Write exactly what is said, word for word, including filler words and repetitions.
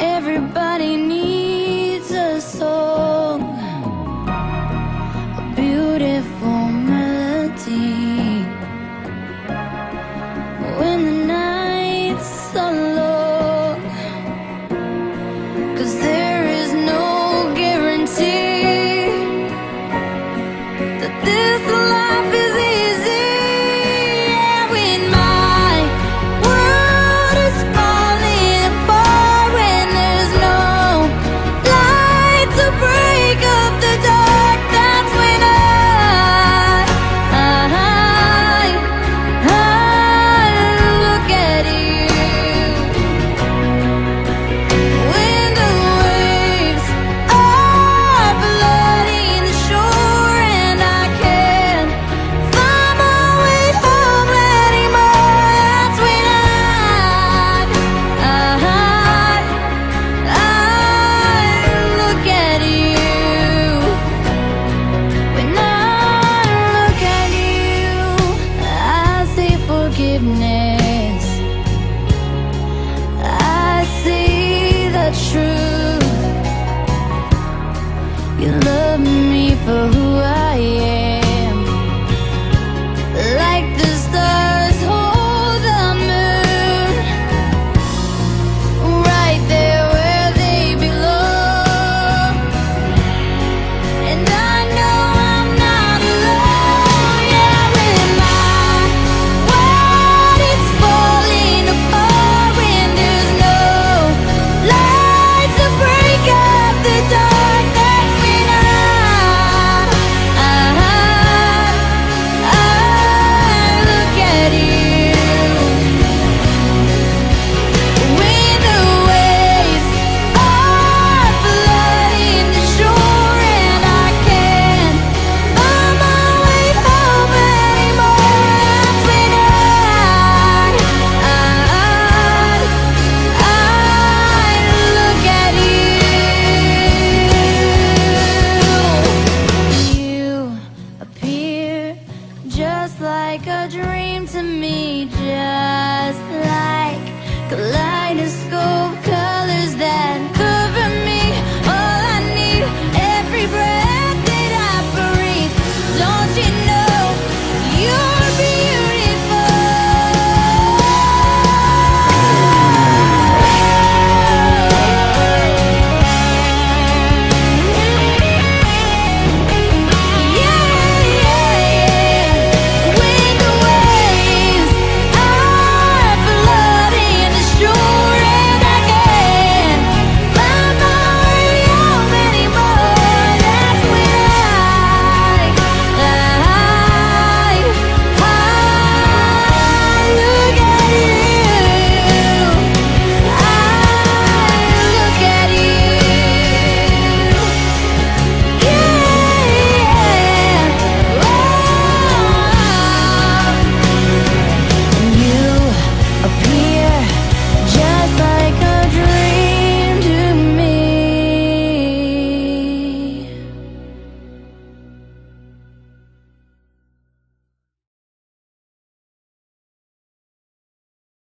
Everybody needs a song, a beautiful melody. When the nights are long, 'cause there is no guarantee that this life is easy. Yeah, when my world is falling apart, when there's no light to break up the dark, that's when I, I, I look at you. When the waves are flooding the shore and I can't find my way home anymore, that's when I, I, I look at you. When I look at you, I see forgiveness. I see the truth. You love me for who